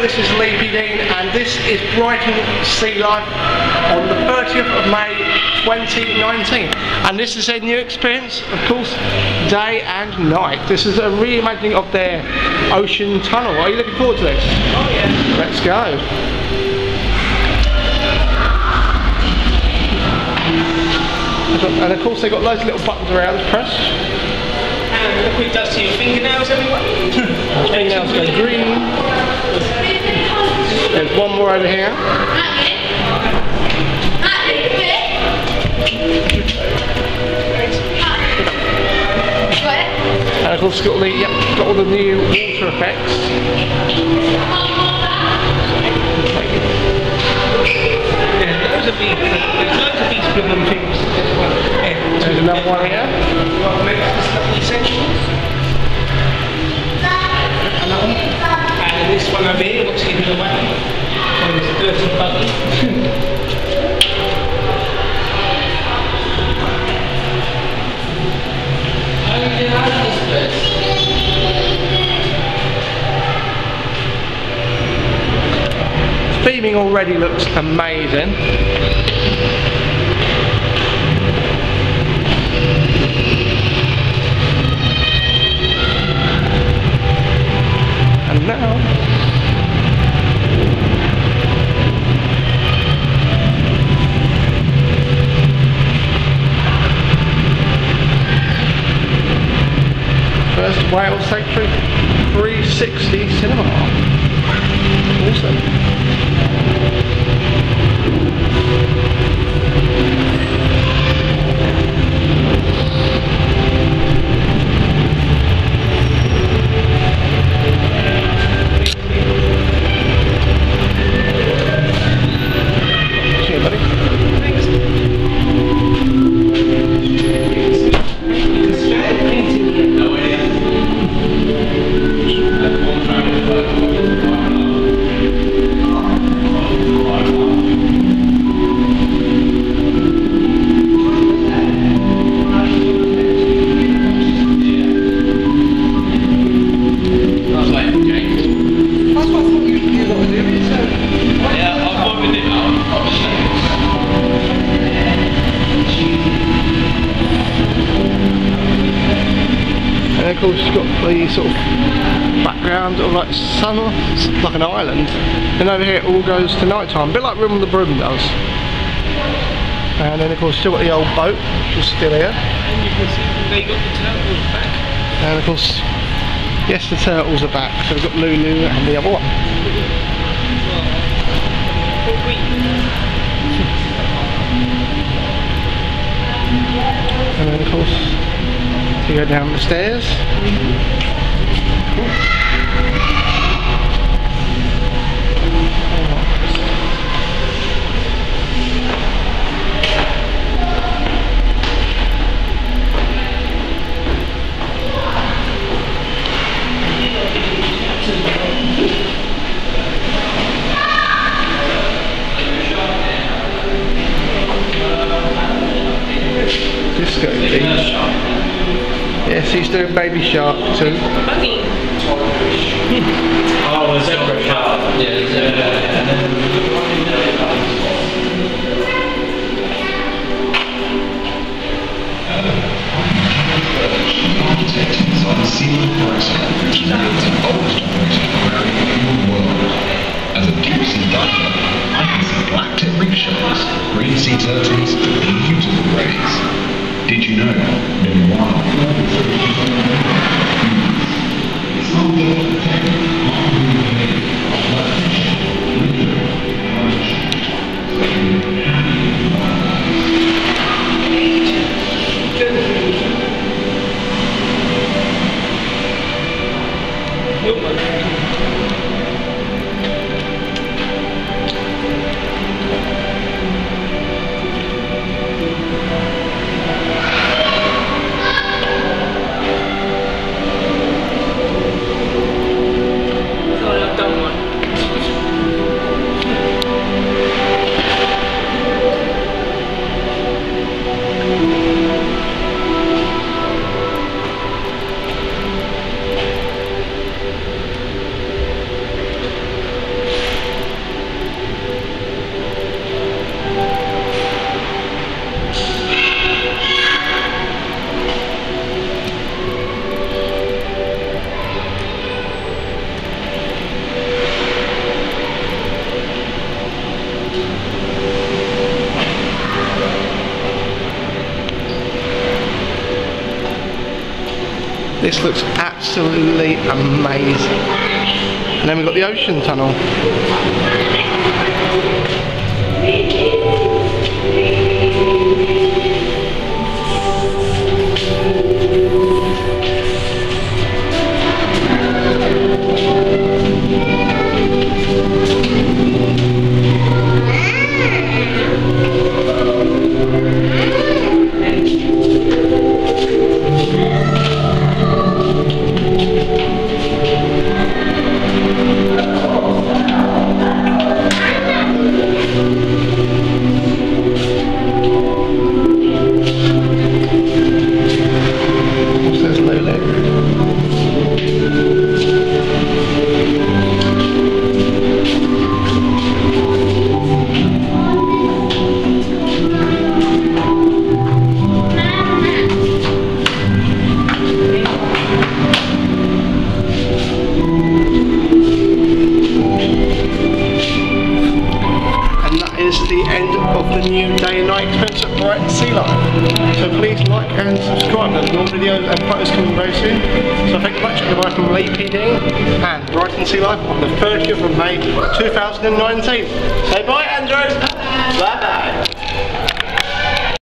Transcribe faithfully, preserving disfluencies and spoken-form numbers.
this is leepdean and this is Brighton Sealife on the thirtieth of May twenty nineteen, and this is a new experience, of course, day and night. This is a reimagining of their ocean tunnel. Are you looking forward to this? Oh yeah. Let's go. And of course they've got loads of little buttons around to press. And look what it does to your fingernails, everyone. Fingernails go green. There's one more over here. And of course it's got, the, yep, got all the new water effects. Yeah, those are big, there's loads of these blooming things. Yeah. There's another one here. And this one over here, what's giving away? Oh, it's a dirty buggy. Theming already looks amazing. And now first Wales Sanctuary three sixty cinema. Awesome. And of course it's got the sort of background of like sun, like an island, and over here it all goes to night time, a bit like Room on the Broom does. And then of course still got the old boat, which is still here. And you can see they got the turtles back. And of course, yes, the turtles are back, so we've got Lulu and the other one. And then of course you go down the stairs. Disco Beach. Yes, he's doing Baby Shark too. Oh, the zebra shark. Yeah, the zebra. Architect inside the Sealife Brighton, which is the oldest operating aquarium in the world. As a deep sea diver, I can see black tip reef sharks, green sea turtles, and beautiful rays. Did you know nearly one of This looks absolutely amazing. And then we've got the ocean tunnel. New day and night experience at Brighton Sealife. So please like and subscribe. There's more videos and photos coming very soon. So thank you very much. Goodbye from leepdean and Brighton Sealife on the thirtieth of May two thousand nineteen. Say bye, Andrew. Bye bye.